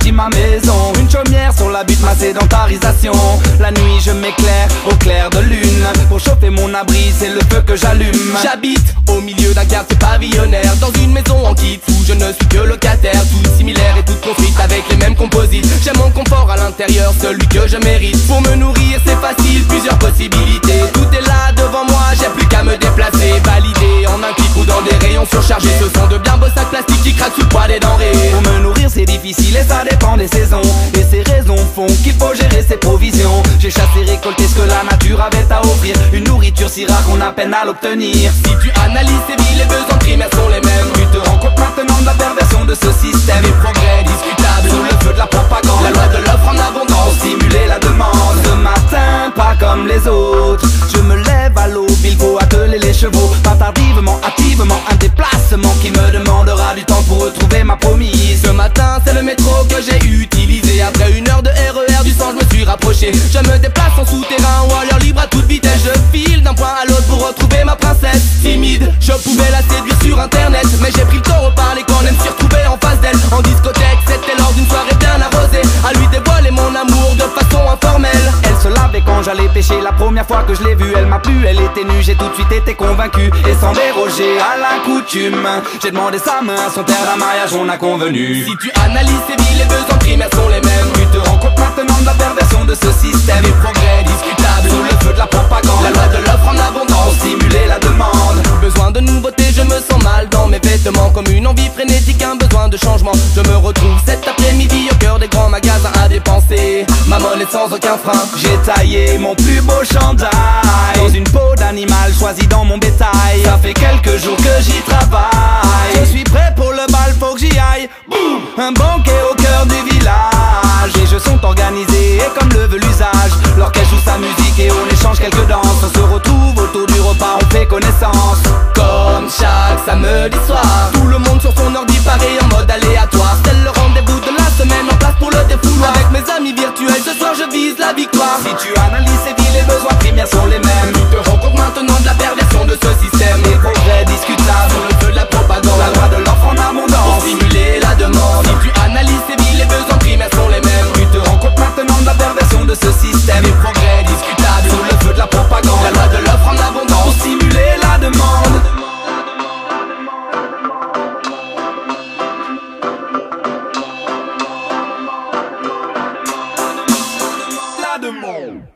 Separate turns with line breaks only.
bâti ma maison. Une chaumière sur la butte, ma sédentarisation. La nuit je m'éclaire au clair de lune. Pour chauffer mon abri, c'est le feu que j'allume.
J'habite au milieu d'un quartier pavillonnaire, dans une maison en kit où je ne suis que locataire. Toutes similaires et toutes construites avec les mêmes composites. J'aime mon confort à l'intérieur, celui que je mérite. Pour me nourrir c'est facile, plusieurs possibilités. Tout est là devant moi, j'ai plus qu'à me déplacer. Validé en un clic ou dans des rayons surchargés. Ce sont de bien beaux sacs plastiques qui craquent sous le poids des denrées.
Pour me nourrir c'est difficile et ça dépend des saisons. Et ces raisons font qu'il faut gérer ses provisions. J'ai chassé, récolté ce que la nature avait à offrir. Une nourriture si rare qu'on a peine à l'obtenir.
Si tu analyses ces villes, les besoins primaires sont les mêmes.
Tu te rends compte maintenant de la perversion de ce système.
Les progrès discutables sous le feu de la propagande. La loi de l'offre en abondance
Pour stimuler la demande. Ce matin, pas comme les autres, je me lève à l'aube, il faut atteler les chevaux. Pas tardivement, activement, un déplacement qui me demandera du temps pour retrouver ma promise.
Ce matin c'est le métro que j'ai utilisé. Après une heure de RER du sang je me suis rapproché. Je me déplace en souterrain ou à l'heure libre à toute vitesse. Je file d'un point à l'autre pour retrouver ma princesse. Timide, je pouvais la séduire sur internet, mais j'ai pris le taureau par les cornes et me suis retrouvé en face d'elle. En discothèque, c'était lors d'une soirée bien arrosée. À lui dévoiler mon amour de façon informelle.
Elle se lavait quand j'allais pêcher. La première fois que je l'ai vue, elle m'a plu, elle était nue. J'ai tout de suite été convaincu. Et sans déroger à la coutume, j'ai demandé sa main, son terre d'un mariage on a convenu.
Si tu analyses ces villes, les besoins primaires sont les mêmes.
Tu te rends compte maintenant de la perversion de ce système.
Les progrès discutables sous le feu de la propagande. La loi de l'offre en abondance
Pour stimuler la demande.
Besoin de nouveauté, je me sens mal dans mes vêtements. Comme une envie frénétique, un besoin de changement. Je me retrouve cet après-midi au cœur des grands magasins à dépenser ma monnaie sans aucun frein.
J'ai taillé mon plus beau chandail dans une peau d'animal choisi dans mon bétail. Ça fait quelques jours que j'y travaille. Je suis prêt pour le bal, faut que j'y aille. Boum, un banquet au cœur du village. Les jeux sont organisés et comme le veut l'usage, l'orchestre joue sa musique et on échange quelques danses. On se retrouve autour du repas, on fait connaissance.
Comme chaque samedi soir, tout le monde sur son ordi pareil en mode aléatoire. C'est le rendez-vous de la semaine en place pour le défouloir. Avec mes amis virtuels, ce soir je vise la victoire.
Si tu analyses ces villes, les besoins primaires sont les mêmes.
Tu te rends compte maintenant de la perversion de ce système.
Les progrès discutables
Sur le feu de la propagande.
La loi de l'offre en
Pour
abondance.
stimuler la demande. Si tu analyses ces villes, les besoins primaires sont les mêmes.
Tu te rends compte maintenant de la perversion de ce système.
Les progrès discutables sous le feu de la propagande. La loi de l'offre en abondance.
Pour stimuler la demande. La demande.